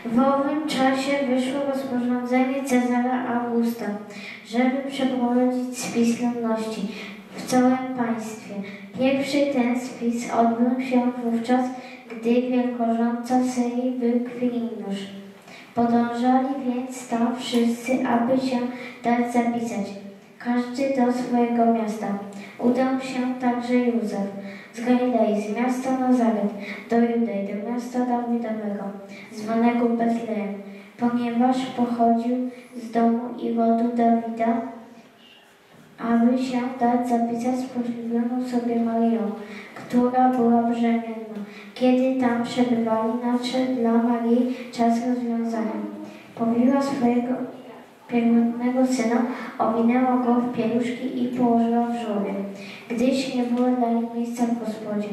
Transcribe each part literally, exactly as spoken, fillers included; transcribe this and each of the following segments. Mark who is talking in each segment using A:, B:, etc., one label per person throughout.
A: W owym czasie wyszło rozporządzenie Cezara Augusta, żeby przeprowadzić spis ludności w całym państwie. Pierwszy ten spis odbył się wówczas, gdy wielkorządca Syrii był Kwiriniusz. Podążali więc tam wszyscy, aby się dać zapisać, każdy do swojego miasta. Udał się także Józef z Galilei, z miasta Nazaret, do Judei, do miasta Dawidowego, zwanego Betlejem, ponieważ pochodził z domu i rodu Dawida, aby się dać zapisać z poślubioną sobie Maryją, która była brzemienna. Kiedy tam przebywali, nadszedł dla Marii czas rozwiązania. Powiła swojego pierwotnego syna, owinęła go w pieluszki i położyła w żłobie, gdyż nie było dla nich miejsca w gospodzie.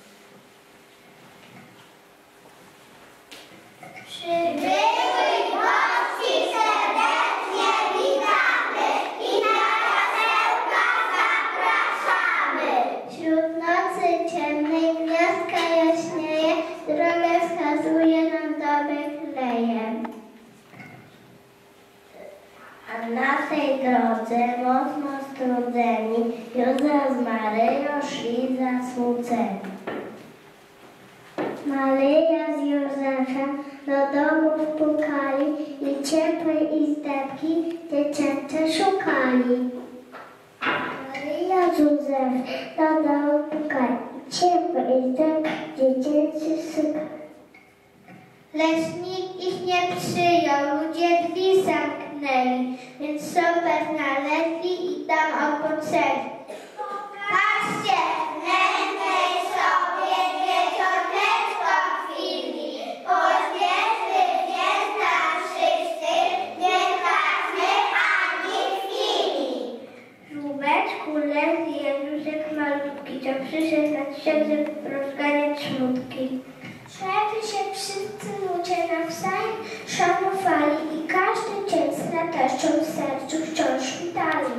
B: Przybyłych gości serdecznie witamy i na jasełka zapraszamy. Wśród nocy ciemnej gwiazdka jaśnieje, drogę wskazuje nam do Betlejem. A na tej drodze mocno strudzeni Józef z Maryją szli zasmuceni. Maryja z Józefem do domu wpukali i ciepłej izdebki dziecięce szukali. Maryja z Józefem do domu pukali i ciepłej izdebki dziecięce szukali. Lecz nikt ich nie przyjął, ludzie drzwi zamknęli, więc sobie znaleźli i tam odpoczęli. Patrzcie, nędznej sobie wieczorneczko chwili, pośpieszny więc nam wszyscy, nie tracmy ani chwili. W żółbeczku leży Jezuszek malutki, co przyszedł na świat, żeby rozganiać smutki. Żeby się wszyscy ludzie nawzajem szanowali i każdy dzień z radością w sercu wciąż witali.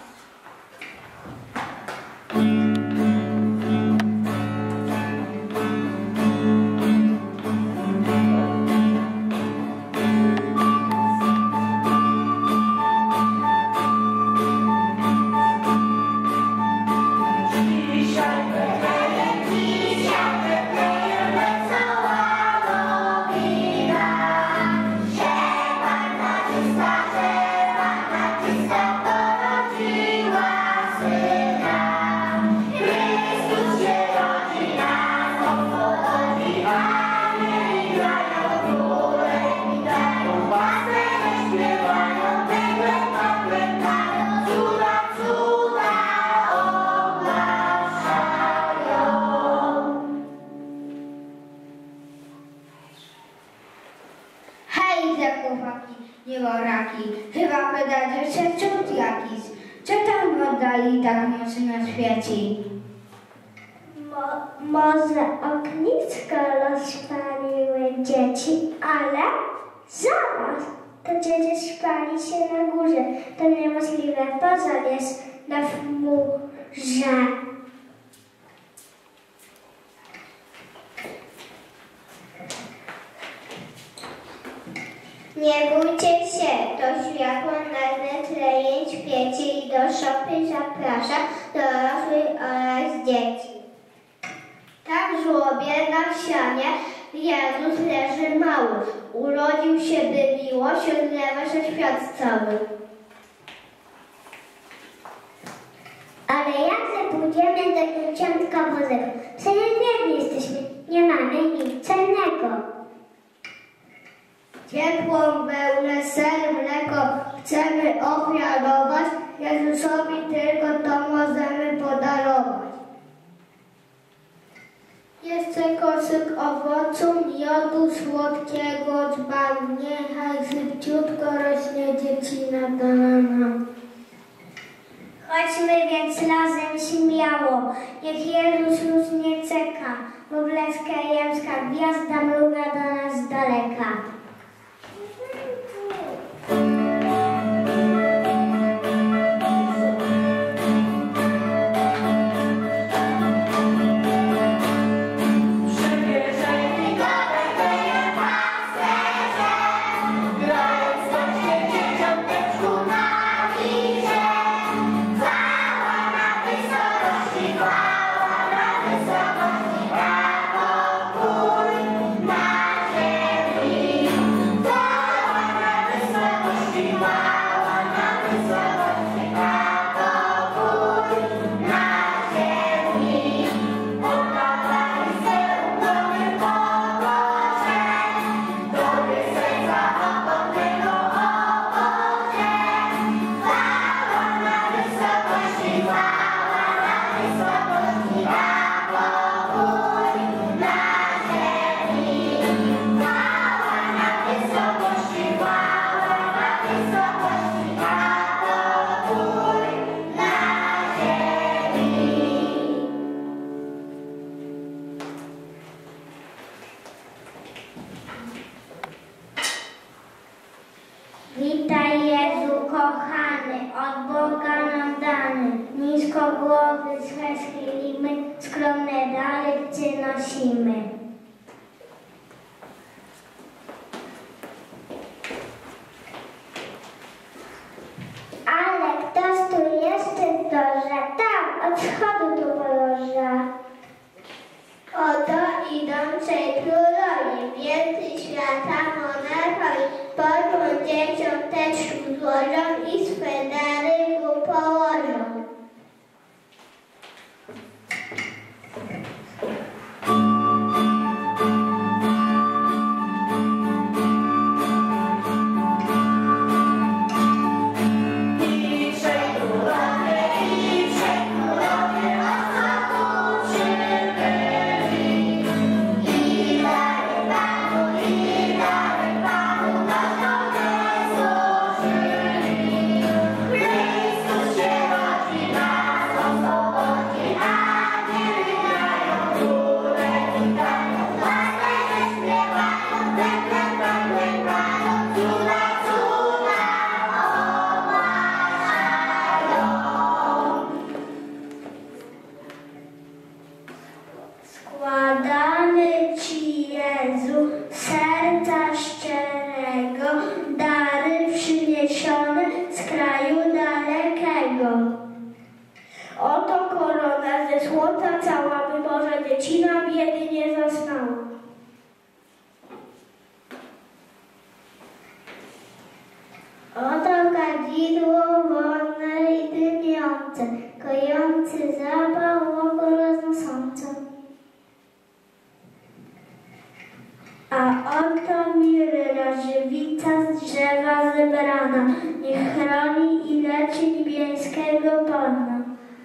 C: Chyba wydaje się cud jakiś. Co tam w oddali tak mocno świeci?
B: Mo, może ognisko rozpaliły dzieci, ale zaraz, to dzieci spali się na górze. To niemożliwe, pożar jest na chmurze. Nie bójcie się, to światło nagle tlenie, świeci i do szopy zaprasza dorosłych oraz dzieci. Tak w żłobie na ścianie Jezus leży mały, urodził się, by miłość odlewa się świat cały. Ale jak pójdziemy do dzieciątka Bożego? Przecież biedni jesteśmy, nie mamy nic cennego. Ciepłą wełnę, ser, mleko chcemy ofiarować, Jezusowi tylko to możemy podarować. Jeszcze koszyk owocu, miodu słodkiego dzban, niechaj szybciutko rośnie dziecina dana nam. Chodźmy więc razem śmiało, niech Jezus już nie czeka, bo Betlejemska gwiazda mruga do nas z daleka.
D: Przebierzemy go, Betlejem, pasterze.
B: od Boga nam dany. Nisko głowy swe schylimy, skromne dary Ci nosimy. Ale ktoś tu jeszcze zdąża, tam od wschodu tu podąża. Oto idącej królowi, wielcy świata monarchowi, pozwól dzieciom też tu złożą i swe dary mu położą. Składamy Ci, Jezu, serca szczerego, dary przyniesione z kraju dalekiego. Oto korona ze złota cała, by Boża dziecina biedy nie zaznała. Oto kadzidło wolne i dymiące, kojący zapał oko roznosące. A oto mirra żywica z drzewa zebrana, niech chroni i leczy niebieskiego Pana.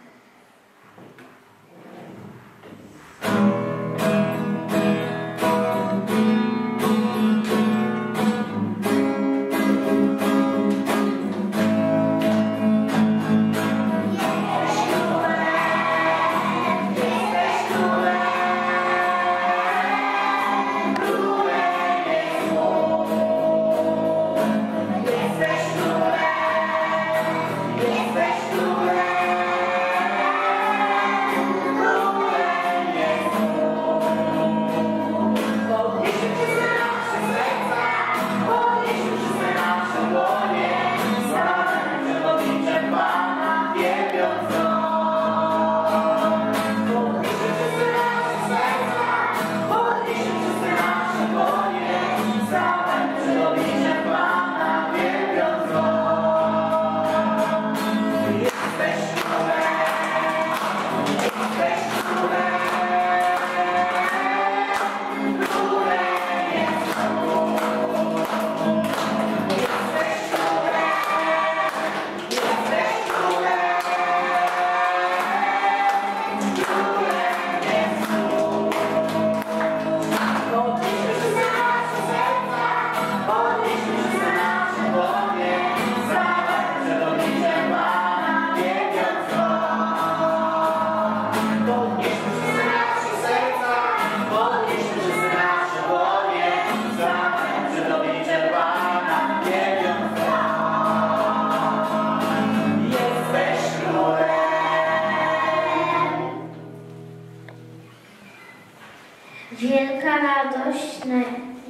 B: Wielka radość, na,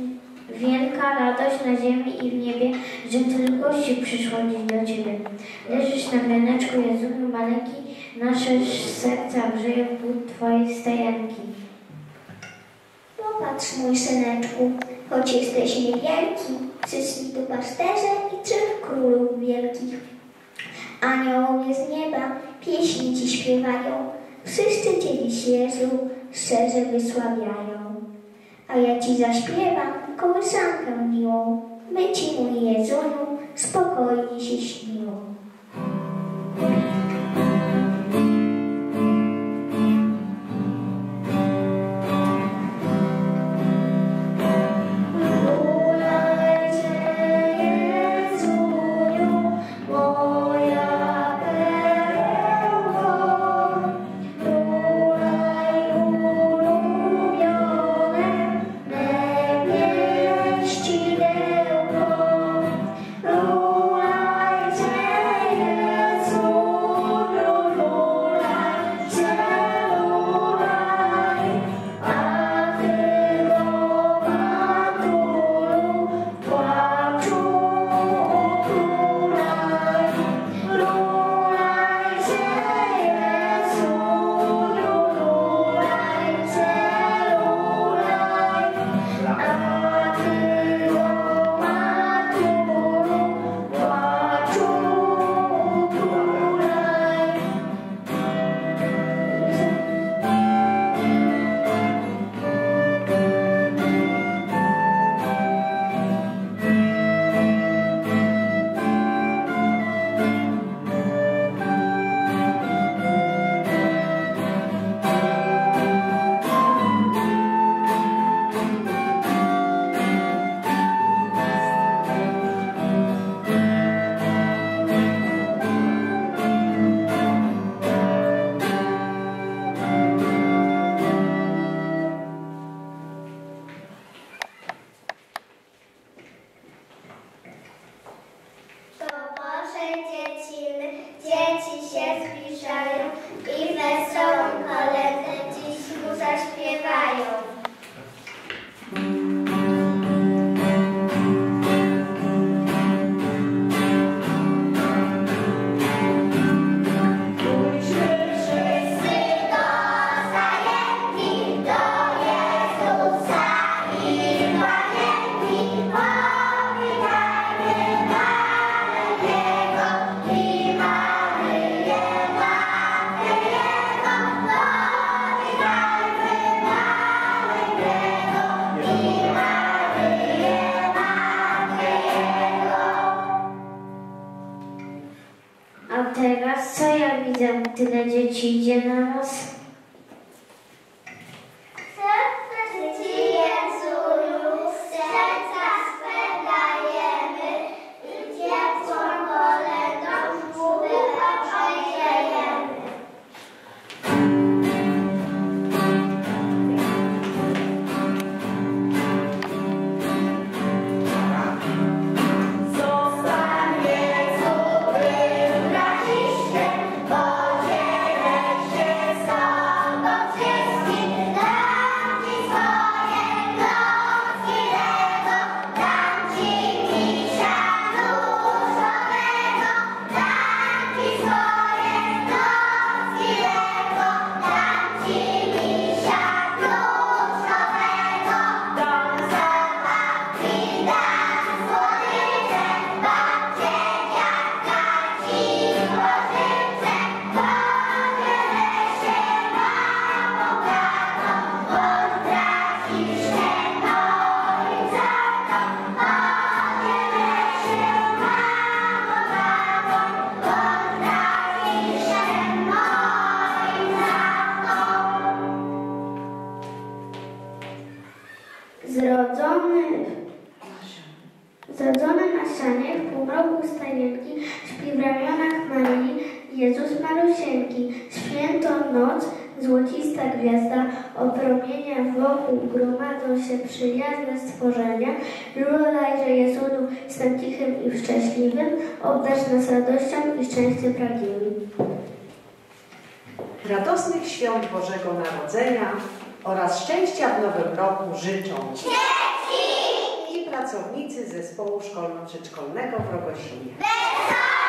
B: wielka radość na ziemi i w niebie, że tylu gości przyszło dziś do Ciebie. Leżysz na wianeczku, Jezu, maleńki, nasze serca grzeje w płód Twojej stajenki.
D: Popatrz, mój syneczku, choć jesteś niewielki, przyszli tu pasterze i trzech królów wielkich. Aniołowie z nieba pieśni Ci śpiewają, wszyscy Cię dziś, Jezu, szczerze wysławiają. A ja Ci zaśpiewam kołysankę miłą, by Ci, mój Jezuniu, spokojnie się śniło.
B: Ścidełko, rułaj,
A: A teraz co ja widzę? Tyle dzieci idzie na nas.
B: Ci Jezu, serca swe dajemy i ciepłą kolendą człowieka przejdziemy. Zostań Jezu, braciszkiem, podzielę się z Tobą wszystkim. Dam Ci swoje klocki Lego, dam Ci misia różowego. Dam Ci swoje klocki Lego, dam Ci misia różowego. Dom zabawki dam słodycze, babcie, dziadka Ci pożyczę. Podzielę się małą tatą, bądź braciszkiem moim za to. Podzielę się małą tatą, bądź braciszkiem moim za to.
C: Zrodzony, zrodzony na ścianie w półmroku stajenki, śpi w ramionach Maryi Jezus Malusieńki. Świętą noc, złocista gwiazda opromienia, wokół gromadzą się przyjazne stworzenia. Lulajże Jezudu, jestem cichym i szczęśliwym, obdarz nas radością i szczęściem pragniemy.
E: Radosnych świąt Bożego Narodzenia oraz szczęścia w nowym roku życzą i pracownicy zespołu szkolno-przedszkolnego w Rogosinie.